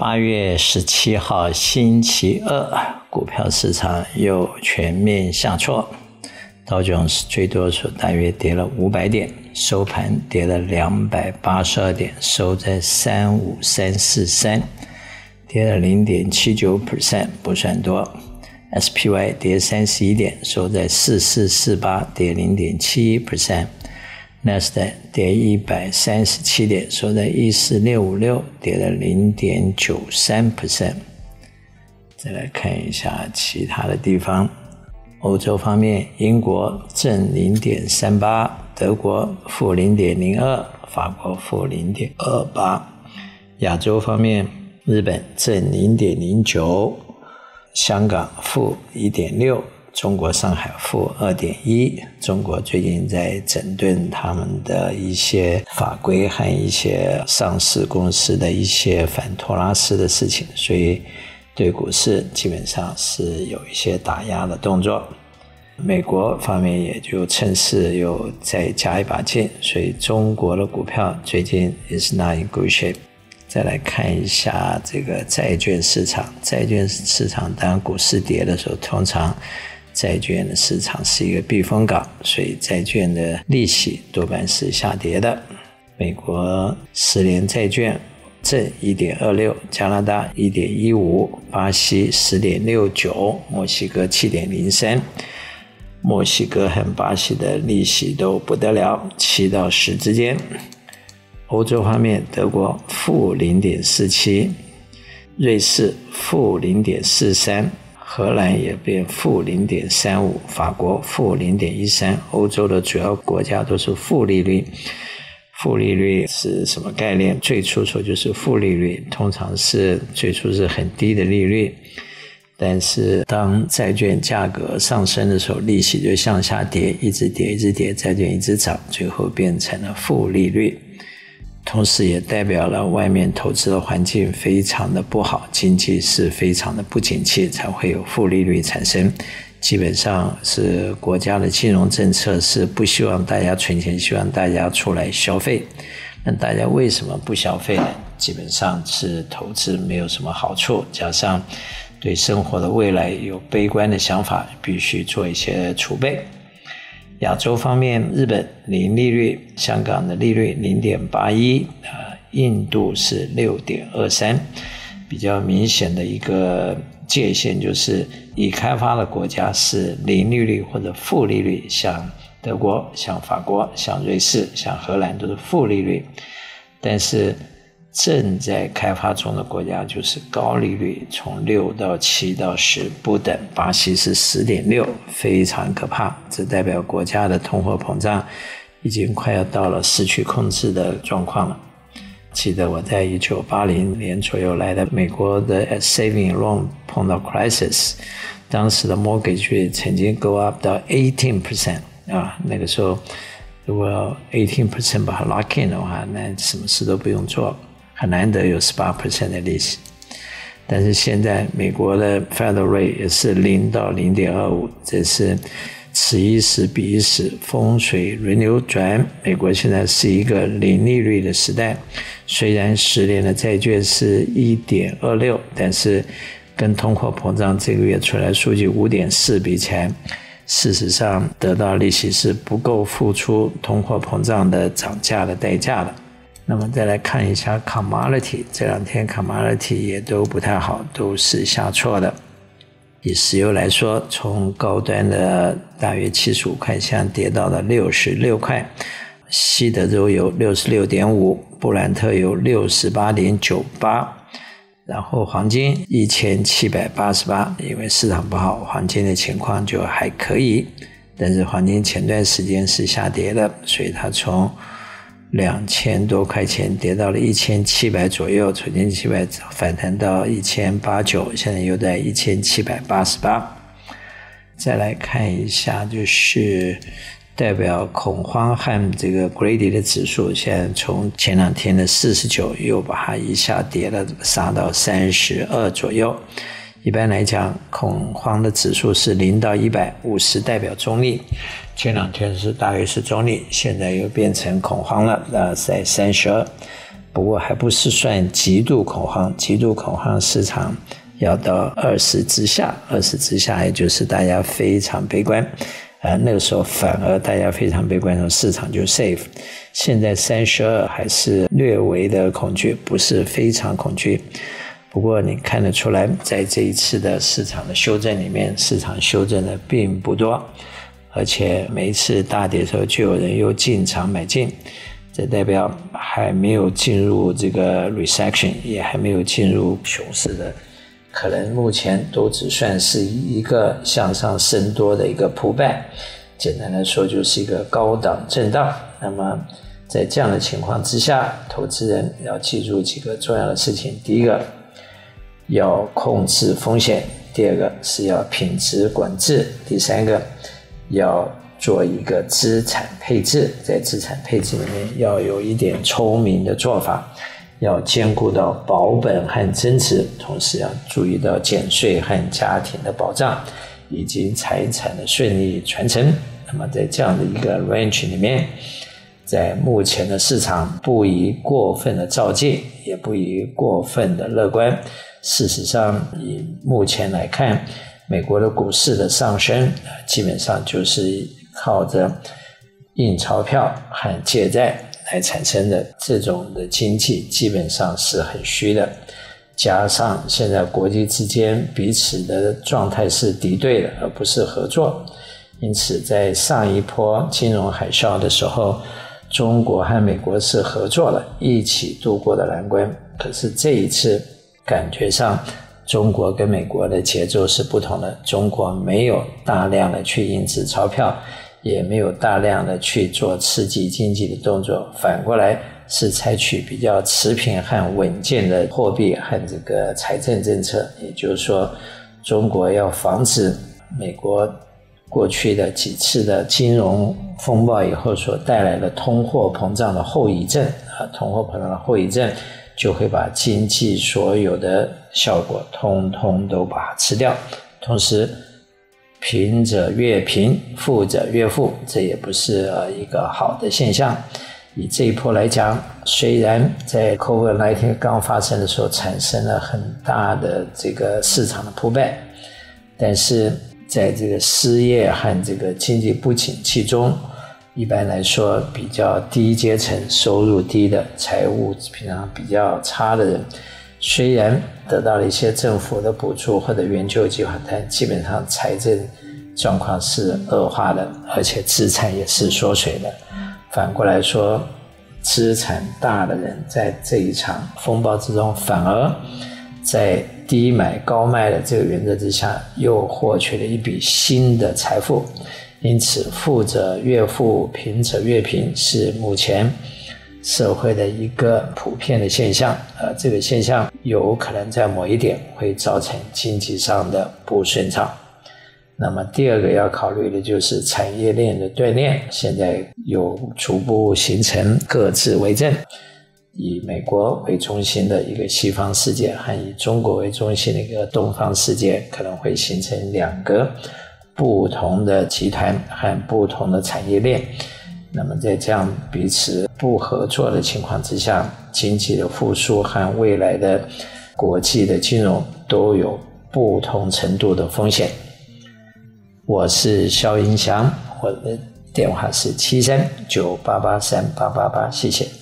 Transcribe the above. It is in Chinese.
8月17号星期二，股票市场又全面下挫，道琼斯最多数大约跌了500点，收盘跌了282点，收在35343，跌了 0.79%， 不算多。SPY 跌31点，收在4448，跌 0.71%。纳斯达克跌137点，收在14656，跌了 0.93%。 再来看一下其他的地方。欧洲方面，英国正 0.38， 德国负 0.02， 法国负 0.28。 亚洲方面，日本正 0.09， 香港负 1.6，中国上海负 2.1， 中国最近在整顿他们的一些法规和一些上市公司的一些反托拉斯的事情，所以对股市基本上是有一些打压的动作。美国方面也就趁势又再加一把劲，所以中国的股票最近 is not in good shape。再来看一下这个债券市场，债券市场当股市跌的时候，通常债券的市场是一个避风港，所以债券的利息多半是下跌的。美国10年债券正 1.26， 加拿大 1.15， 巴西 10.69， 墨西哥 7.03。 墨西哥和巴西的利息都不得了，7到10之间。欧洲方面，德国负 0.47， 瑞士负 0.43，荷兰也变负 0.35， 法国负 0.13， 欧洲的主要国家都是负利率。负利率是什么概念？最初说就是负利率，通常是最初是很低的利率，但是当债券价格上升的时候，利息就向下跌，一直跌一直跌，债券一直涨，最后变成了负利率。同时也代表了外面投资的环境非常的不好，经济是非常的不景气，才会有负利率产生。基本上是国家的金融政策是不希望大家存钱，希望大家出来消费。那大家为什么不消费呢？基本上是投资没有什么好处，加上对生活的未来有悲观的想法，必须做一些储备。亚洲方面，日本零利率，香港的利率 0.81， 印度是 6.23。 比较明显的一个界限就是已开发的国家是零利率或者负利率，像德国、像法国、像瑞士、像荷兰都是负利率，但是正在开发中的国家就是高利率，从6到7到10不等，巴西是 10.6， 非常可怕。这代表国家的通货膨胀已经快要到了失去控制的状况了。记得我在1980年左右来的美国的 saving loan 碰到 crisis， 当时的 mortgage 曾经 go up 到 18%， 那个时候如果 18% 把它 lock in 的话，那什么事都不用做，很难得有 18% 的利息。但是现在美国的 federal rate 也是0到 0.25， 这是此一时彼一时，风水轮流转。美国现在是一个零利率的时代，虽然10年的债券是 1.26， 但是跟通货膨胀这个月出来数据 5.4 比起来，事实上得到利息是不够付出通货膨胀的涨价的代价的。那么再来看一下 commodity， 这两天 commodity 也都不太好，都是下挫的。以石油来说，从高端的大约75块钱跌到了66块，西德州油 66.5， 布兰特油 68.98， 然后黄金1788，因为市场不好，黄金的情况就还可以，但是黄金前段时间是下跌的，所以它从2000多块钱跌到了1700左右，从1700反弹到1890，现在又在1788。再来看一下，就是代表恐慌和这个 Grady 的指数，现在从前两天的49又把它一下跌了，杀到32左右。一般来讲，恐慌的指数是0到150，代表中立。前两天是大约是中立，现在又变成恐慌了，在32。 不过还不是算极度恐慌，极度恐慌市场要到20之下，20之下也就是大家非常悲观，那个时候反而大家非常悲观的时候，市场就 safe。现在32还是略微的恐惧，不是非常恐惧。不过你看得出来，在这一次的市场的修正里面，市场修正的并不多，而且每一次大跌的时候就有人又进场买进，这代表还没有进入这个 recession， 也还没有进入熊市的，可能目前都只算是一个向上升多的一个 pullback， 简单来说就是一个高档震荡。那么在这样的情况之下，投资人要记住几个重要的事情。第一个，要控制风险；第二个是要品质管制；第三个，要做一个资产配置。在资产配置里面要有一点聪明的做法，要兼顾到保本和增值，同时要注意到减税和家庭的保障，以及财产的顺利传承。那么在这样的一个 range 里面，在目前的市场不宜过分的躁进，也不宜过分的乐观。事实上，以目前来看，美国的股市的上升基本上就是靠着印钞票和借债来产生的，这种的经济基本上是很虚的。加上现在国际之间彼此的状态是敌对的，而不是合作。因此在上一波金融海啸的时候，中国和美国是合作了，一起度过的难关。可是这一次感觉上中国跟美国的节奏是不同的，中国没有大量的去印制钞票，也没有大量的去做刺激经济的动作，反过来是采取比较持平和稳健的货币和这个财政政策。也就是说，中国要防止美国过去的几次的金融风暴以后所带来的通货膨胀的后遗症，通货膨胀的后遗症就会把经济所有的效果通通都把它吃掉。同时贫者越贫，富者越富，这也不是一个好的现象。以这一波来讲，虽然在 COVID-19 刚发生的时候产生了很大的这个市场的pullback，但是在这个失业和这个经济不景气中，一般来说比较低阶层、收入低的、财务平常比较差的人，虽然得到了一些政府的补助或者援救计划，但基本上财政状况是恶化的，而且资产也是缩水的。反过来说，资产大的人在这一场风暴之中，反而在低买高卖的这个原则之下，又获取了一笔新的财富。因此富者越富，贫者越贫是目前社会的一个普遍的现象。这个现象有可能在某一点会造成经济上的不顺畅。那么第二个要考虑的就是产业链的锻炼，现在有逐步形成各自为政，以美国为中心的一个西方世界和以中国为中心的一个东方世界，可能会形成两个不同的集团和不同的产业链。那么在这样彼此不合作的情况之下，经济的复苏和未来的国际的金融都有不同程度的风险。我是肖英祥，我的电话是7398838888，谢谢。